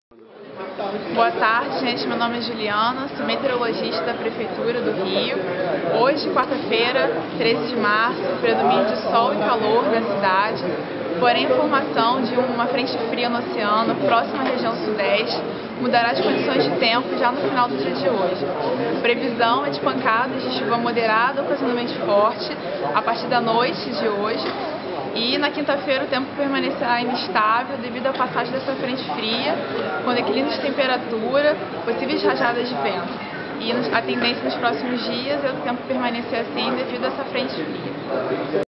Boa tarde, gente. Meu nome é Juliana, sou meteorologista da Prefeitura do Rio. Hoje, quarta-feira, 13 de março, predomínio de sol e calor na cidade, porém a formação de uma frente fria no oceano, próxima à região sudeste, mudará as condições de tempo já no final do dia de hoje. A previsão é de pancadas de chuva moderada, ocasionalmente forte, a partir da noite de hoje. E na quinta-feira o tempo permanecerá instável devido à passagem dessa frente fria, com declínio de temperatura, possíveis rajadas de vento. E a tendência nos próximos dias é o tempo permanecer assim devido a essa frente fria.